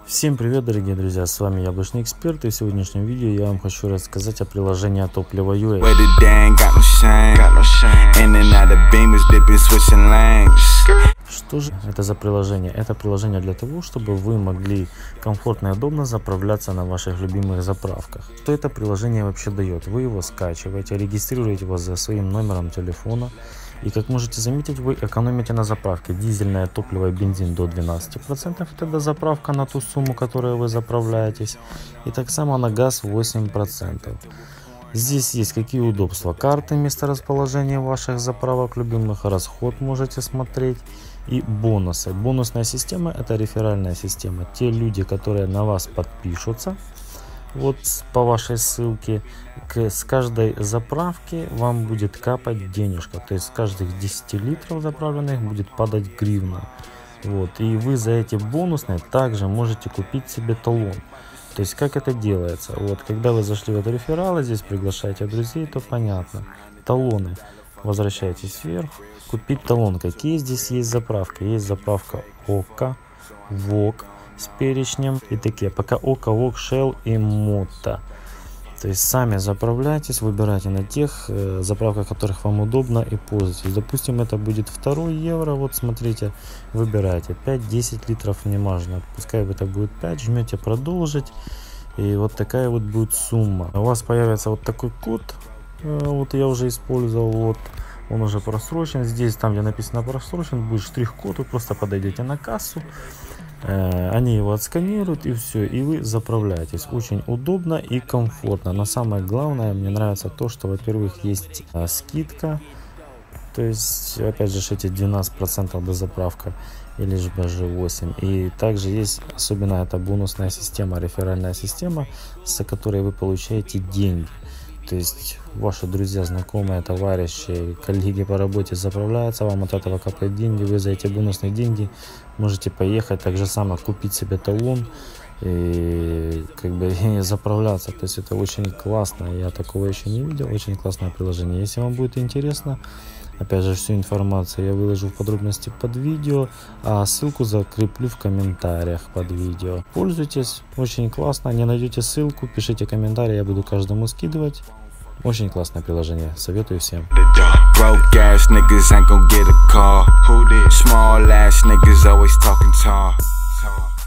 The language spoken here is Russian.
Всем привет, дорогие друзья, с вами Яблочный Эксперт, и в сегодняшнем видео я вам хочу рассказать о приложении Топливо.ua. Что же это за приложение? Это приложение для того, чтобы вы могли комфортно и удобно заправляться на ваших любимых заправках. Что это приложение вообще дает? Вы его скачиваете, регистрируете его за своим номером телефона. И как можете заметить, вы экономите на заправке. Дизельное топливо и бензин до 12%. Это дозаправка на ту сумму, которую вы заправляетесь. И так само на газ 8%. Здесь есть какие удобства. Карты месторасположения ваших заправок любимых, расход можете смотреть. И бонусы. Бонусная система — это реферальная система. Те люди, которые на вас подпишутся, вот по вашей ссылке, с каждой заправки вам будет капать денежка. То есть с каждых 10 литров заправленных будет падать гривна. Вот. И вы за эти бонусные также можете купить себе талон. То есть как это делается? Вот, когда вы зашли в это рефералы, здесь приглашаете друзей, то понятно. Талоны. Возвращаетесь вверх. Купить талон. Какие здесь есть заправки? Есть заправка ОККО, ВОК с перечнем и такие. Пока ОККО, ВОК, Shell и Motta. То есть сами заправляйтесь, выбирайте на тех заправках, которых вам удобно, и пользуйтесь. Допустим, это будет 2 евро. Вот смотрите, выбирайте 5-10 литров, не важно. Пускай это будет 5, жмете продолжить. И вот такая вот будет сумма. У вас появится вот такой код. Вот я уже использовал. Вот он уже просрочен. Здесь, там где написано просрочен, будет штрих-код. Вы просто подойдете на кассу. Они его отсканируют, и все, и вы заправляетесь. Очень удобно и комфортно. Но самое главное, мне нравится то, что, во-первых, есть скидка. То есть, опять же, эти 12% до заправка, или же даже 8%. И также есть, особенно это бонусная система, реферальная система, с которой вы получаете деньги. То есть ваши друзья, знакомые, товарищи, коллеги по работе заправляются, вам от этого капают деньги, вы за эти бонусные деньги можете поехать, так же само купить себе талон и как бы и заправляться. То есть это очень классно, я такого еще не видел, очень классное приложение. Если вам будет интересно, опять же, всю информацию я выложу в подробности под видео, а ссылку закреплю в комментариях под видео. Пользуйтесь, очень классно. Не найдете ссылку, пишите комментарий, я буду каждому скидывать. Очень классное приложение, советую всем. Broke ass niggas ain't gon' get a call. Small ass niggas always talking tall.